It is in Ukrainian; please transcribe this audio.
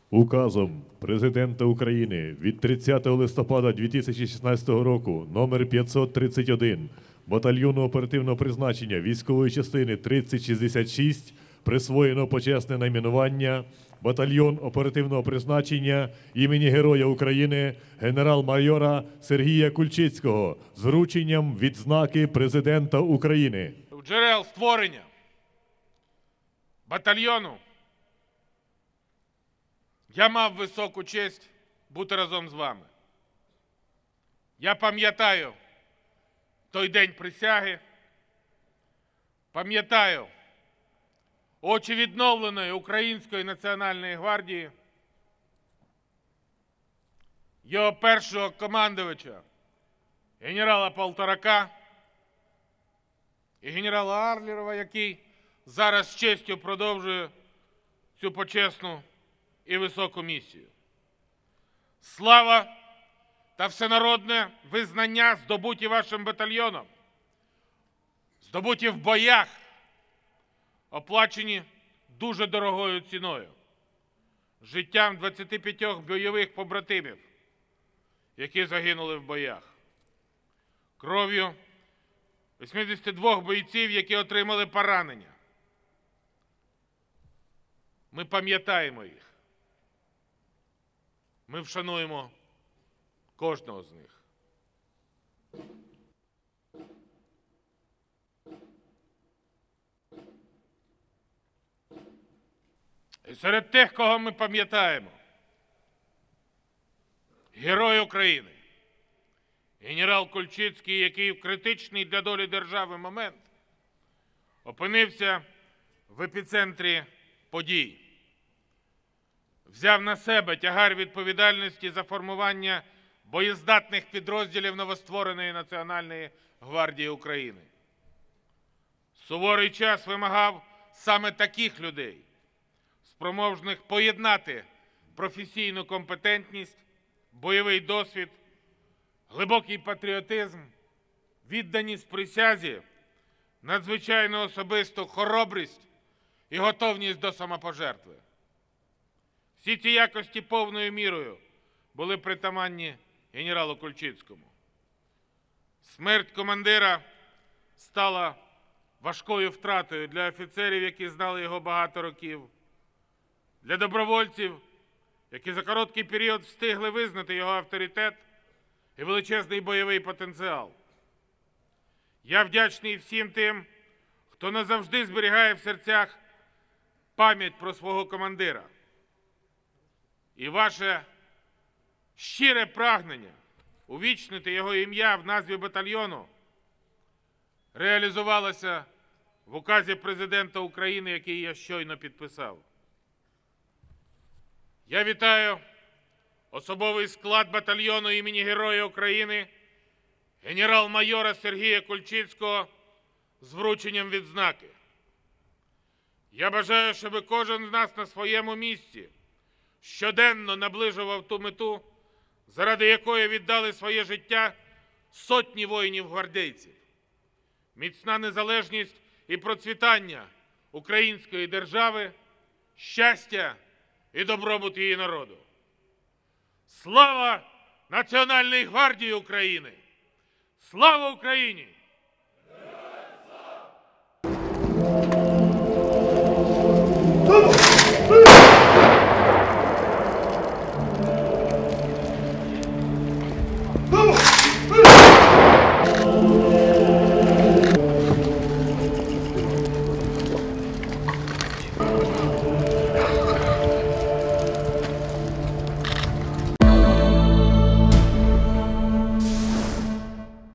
Указом Президента України від 30 листопада 2016 року номер 531 батальйону оперативного призначення військової частини 3066 присвоєно почесне найменування батальйон оперативного призначення імені Героя України генерал-майора Сергія Кульчицького з врученням відзнаки Президента України. У джерел створення батальйону я мав високу честь бути разом з вами. Я пам'ятаю той день присяги, пам'ятаю очі відновленої Української національної гвардії, його першого командувача, генерала Полторака і генерала Арлерова, який зараз з честю продовжує цю почесну і високу місію. Слава та всенародне визнання, здобуті вашим батальйоном, здобуті в боях, оплачені дуже дорогою ціною, життям 25 бойових побратимів, які загинули в боях, кров'ю 82 бойців, які отримали поранення. Ми пам'ятаємо їх. Ми вшануємо кожного з них. І серед тих, кого ми пам'ятаємо, Герой України, генерал Кульчицький, який в критичний для долі держави момент опинився в епіцентрі подій, взяв на себе тягар відповідальності за формування боєздатних підрозділів новоствореної Національної гвардії України. Суворий час вимагав саме таких людей, спроможних поєднати професійну компетентність, бойовий досвід, глибокий патріотизм, відданість присязі, надзвичайну особисту хоробрість і готовність до самопожертви. Всі ці якості повною мірою були притаманні генералу Кульчицькому. Смерть командира стала важкою втратою для офіцерів, які знали його багато років, для добровольців, які за короткий період встигли визнати його авторитет і величезний бойовий потенціал. Я вдячний всім тим, хто назавжди зберігає в серцях пам'ять про свого командира. І ваше щире прагнення увічнити його ім'я в назві батальйону реалізувалося в указі Президента України, який я щойно підписав. Я вітаю особовий склад батальйону імені Героя України генерал-майора Сергія Кульчицького з врученням відзнаки. Я бажаю, щоб кожен з нас на своєму місці щоденно наближував ту мету, заради якої віддали своє життя сотні воїнів-гвардійців. Міцна незалежність і процвітання української держави, щастя і добробут її народу. Слава Національній гвардії України! Слава Україні!